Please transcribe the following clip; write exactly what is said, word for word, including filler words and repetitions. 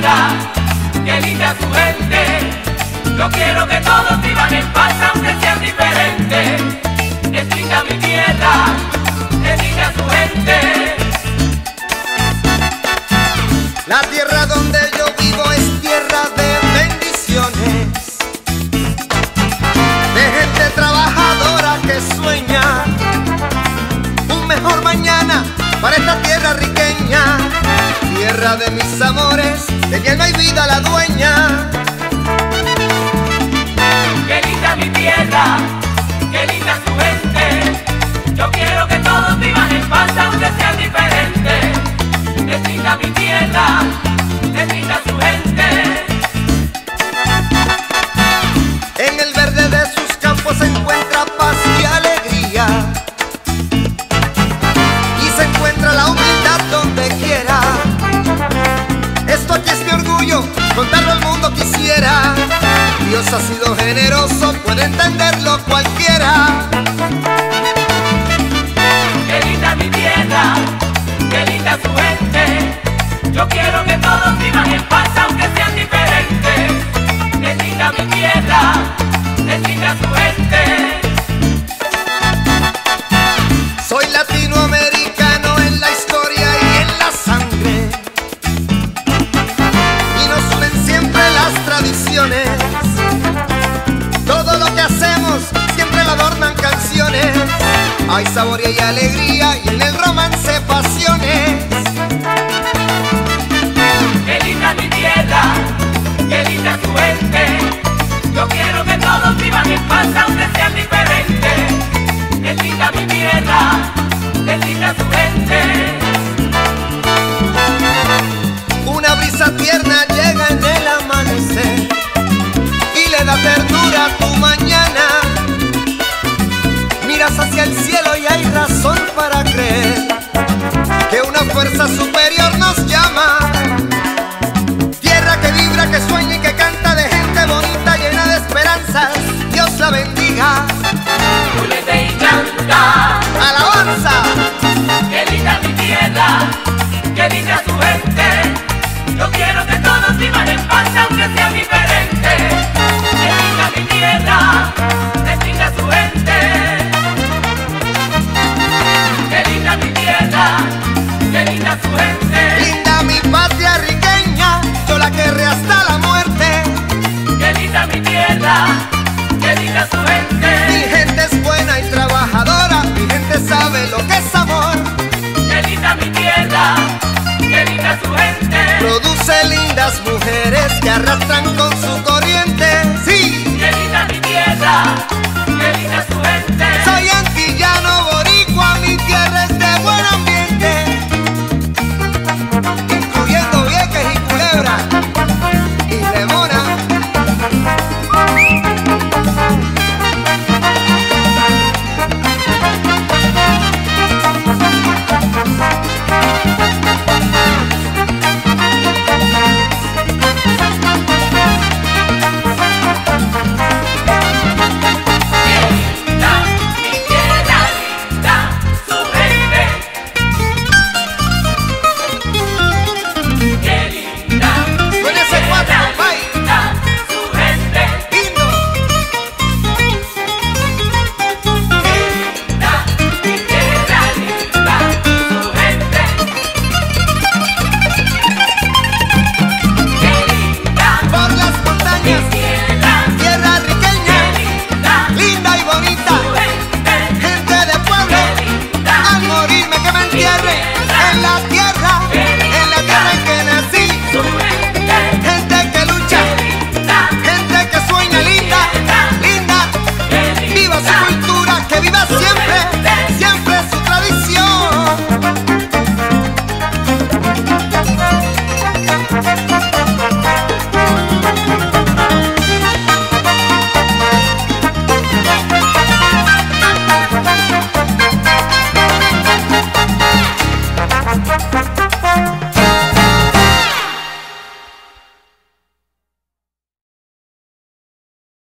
tierra, qué linda su gente. Yo quiero que todos vivan en paz aunque sean diferentes. Es linda mi tierra, es linda su gente. La tierra donde yo vivo es tierra de bendiciones, de gente trabajadora que sueña un mejor mañana para esta tierra riqueña. Tierra de mis amores, de mi alma y vida la dueña. Qué linda mi tierra, qué linda su gente. Yo quiero que todos vivan en paz aunque sean diferentes. Es linda mi tierra, es linda su gente. En el verde de sus campos se encuentra paz y alegría, y se encuentra la humildad donde quiera. Esto aquí es mi orgullo, contarlo al mundo quisiera. Dios ha sido generoso, puede entenderlo cualquiera. Qué linda mi tierra, qué linda su gente. Yo quiero que todos vivan en paz aunque sean diferentes. Es linda mi tierra, es linda su gente. Soy latinoamericano en la historia y en la sangre, y nos unen siempre las tradiciones. Todo lo que hacemos siempre lo adornan canciones. Hay sabor y hay alegría y en el romance pasiones. Qué linda mi tierra, qué linda su gente. Yo quiero que todos vivan en paz aunque sean diferentes. Es linda mi tierra, es linda su gente. Una brisa tierna llega en el amanecer y le da ternura a tu mañana. Miras hacia el cielo y hay razón para creer que una fuerza superior nos llama. Tierra que vibra, que sueña y que canta, de gente bonita llena de esperanzas. Dios la bendiga. Únete y canta. ¡Alabanza! Qué linda mi tierra, qué linda su gente. Yo quiero que todos vivan en paz aunque sean diferentes. Qué linda mi tierra, es linda su gente. Qué linda mi tierra, qué linda su gente. Linda mi patria riqueña, yo la querré hasta la muerte. Qué linda mi tierra, qué linda su gente. Mi gente es buena y trabajadora, mi gente sabe lo que es amor. Qué linda mi tierra, qué linda su gente. Produce lindas mujeres que arrastran con su corriente. Sí, Qué linda mi tierra, qué linda su gente. soy antillano boricua, mi tierra es de buen ambiente, incluyendo Vieques y Culebra y Lemona.